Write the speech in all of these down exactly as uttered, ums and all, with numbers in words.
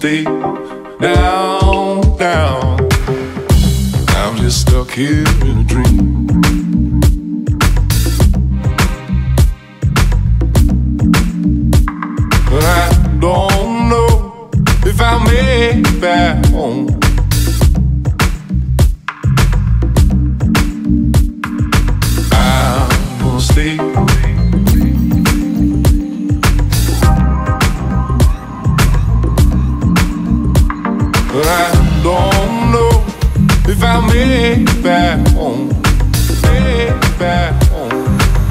stay down, down. I'm just stuck here in a dream. But I don't know if I'll make it back home. I'm gonna stay. But I don't know if I'll make it back home. Make it back home.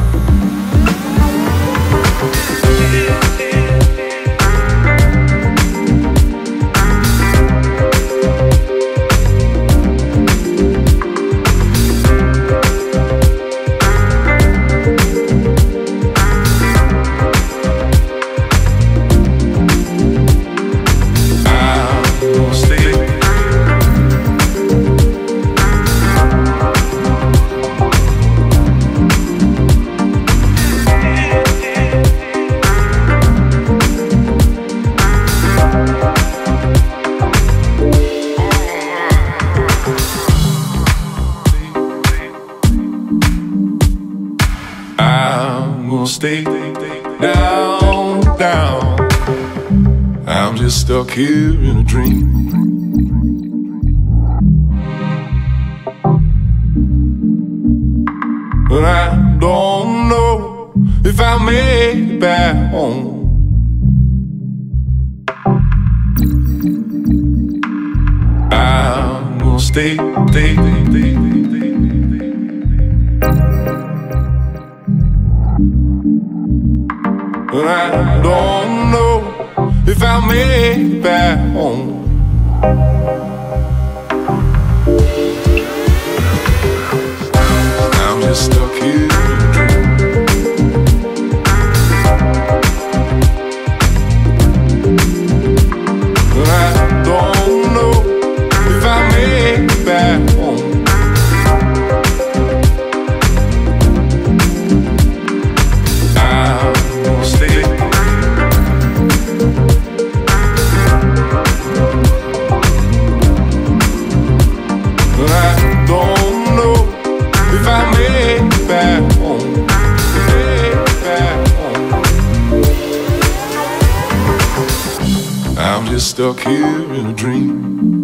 I'm gonna stay down, down. I'm just stuck here in a dream. But I don't know if I'll make it back home. I'm gonna stay, stay, stay, stay, stay. But I don't know if I'll make it back home. I'm just stuck here in a dream. But I don't know if I'll make it back home. I'm just stuck here in a dream.